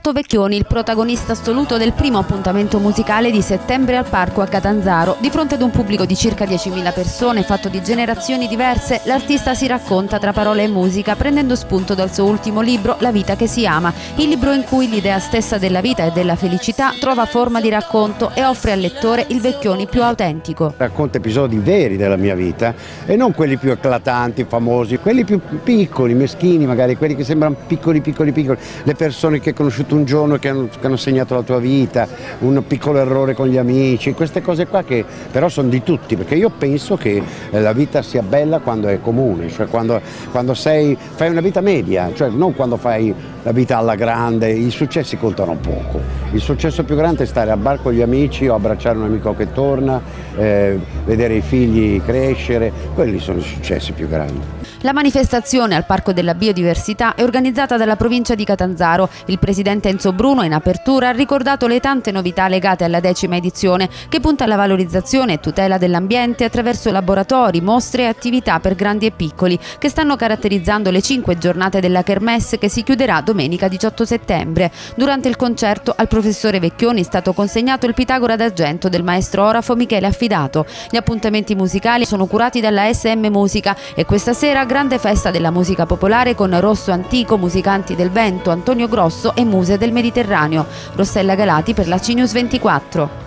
Umberto Vecchioni, il protagonista assoluto del primo appuntamento musicale di settembre al Parco a Catanzaro. Di fronte ad un pubblico di circa 10.000 persone, fatto di generazioni diverse, l'artista si racconta tra parole e musica, prendendo spunto dal suo ultimo libro, La vita che si ama, il libro in cui l'idea stessa della vita e della felicità trova forma di racconto e offre al lettore il Vecchioni più autentico. Racconta episodi veri della mia vita e non quelli più eclatanti, famosi, quelli più piccoli, meschini magari, quelli che sembrano piccoli, le persone che hai conosciuto un giorno che hanno segnato la tua vita, un piccolo errore con gli amici, queste cose qua che però sono di tutti, perché io penso che la vita sia bella quando è comune, cioè quando fai una vita media, cioè non quando fai la vita alla grande. I successi contano poco, il successo più grande è stare al bar con gli amici o abbracciare un amico che torna, vedere i figli crescere, quelli sono i successi più grandi. La manifestazione al Parco della Biodiversità è organizzata dalla provincia di Catanzaro. Il presidente Enzo Bruno in apertura ha ricordato le tante novità legate alla 10ª edizione, che punta alla valorizzazione e tutela dell'ambiente attraverso laboratori, mostre e attività per grandi e piccoli, che stanno caratterizzando le 5 giornate della Kermesse, che si chiuderà domenica 18 settembre. Durante il concerto al professore Vecchioni è stato consegnato il Pitagora d'argento del maestro orafo Michele Affidato. Gli appuntamenti musicali sono curati dalla SM Musica e questa sera grande festa della musica popolare con Rosso Antico, Musicanti del Vento, Antonio Grosso e Muse del Mediterraneo. Rossella Galati per la CNews 24.